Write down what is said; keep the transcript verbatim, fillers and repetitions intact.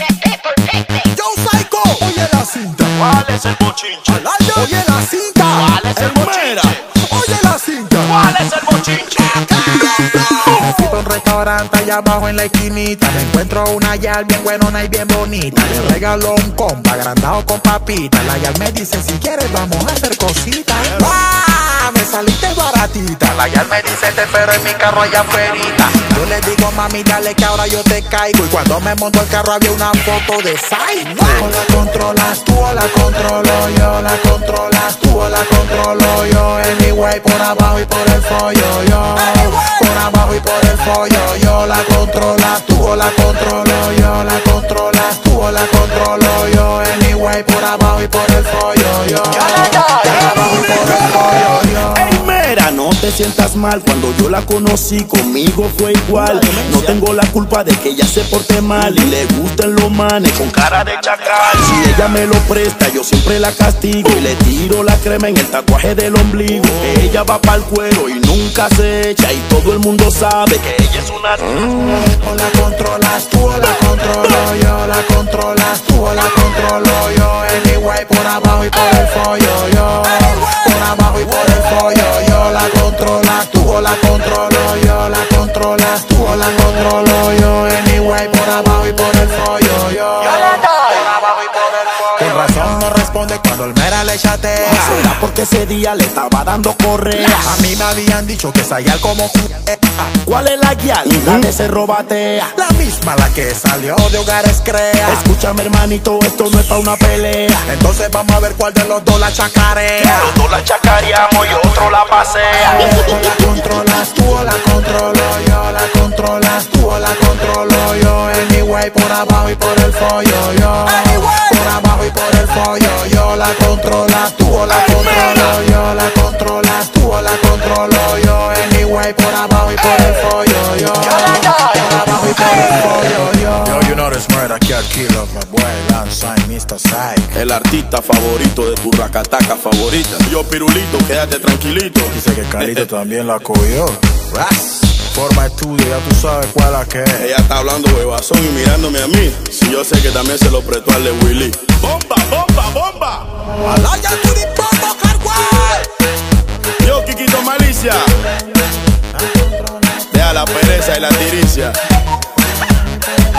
Yo Psycho, oye la cinta. ¿Cuál es el bochinche? Alalde, oye la cinta. ¿Cuál es el El Mera, bochinche? oye la cinta. ¿Cuál es el bochinche? Me fui pa' un restaurante allá abajo en la esquinita. Me encuentro una yal bien buenona y bien bonita. Le regaló un compa agrandado con papitas. La yal me dice, si quieres vamos a hacer cositas. ¡Ah! Me saliste baratita. La yal me dice, te espero en mi carro allá afuerita. Yo le digo, mami, dale que ahora yo te caigo. Y cuando me monto el carro había una foto de Psycho. O la controlas tú o la controlo yo. La controlas tú o la controlo yo. Anyway, por abajo y por el follo yo. Por abajo y por el follo yo. La controlas tú o la controlo yo. La controlas tú o la controlo yo. Anyway, por abajo y por el follo yo. Por abajo y por el follo yo. Ey, Mera, no te sientas mal. Cuando yo la conocí conmigo fue igual. No tengo la culpa de que ella se porte mal y le gusten los manes con cara de chacal. Si ella me lo presta yo siempre la castigo y le tiro la crema en el tatuaje del ombligo. Ella va pa'l cuero y nunca se echa y todo el mundo sabe que ella es una... O la controlas tú o la controlo yo. La controlas tú o la controlo yo. Anyway, por abajo y por el follo yo. Por abajo y por el follo yo. La controlas tú o la controlo yo. La controlas tú o la controlo yo. Anyway, por abajo y por el follo yo. Por abajo y por el follo. Con razón no responde cuando el Mera le chatea. Será porque ese día le estaba dando correa. A mí me habían dicho que sayal como ¿Cuál es la guía? La que se robatea. la misma la que salió de Hogares Crea. Escúchame, hermanito, esto no es pa' una pelea. Entonces vamos a ver cuál de los dos la chacarea. Los dos la chacareamos y otro la pasea. O la controlas tú o la controlo yo. La controlas tú o la controlo yo. Anyway, por abajo y por el follo yo. Por abajo y por el follo yo. La controlas tú o la controlo yo. La controlas tú o la controlo yo. Anyway, por abajo y por el follo yo. Por abajo y por el follo yo. Yo, you know this murder cat killer, my boy, Lanzai, mister Psycho. El artista favorito de tu racataca favorita. Yo, Pirulito, quédate tranquilito. Dice que Carlito también la cogió. Ras, forma estudio, ya tú sabes cuál es la que es. Ella está hablando huevazón y mirándome a mí. Si yo sé que también se lo prestó al de Willy. ¡Bomba, bomba, bomba! Alaya Turipoco Carguay. Yo, Kikito Malicia. Deja la pereza y la tiricia.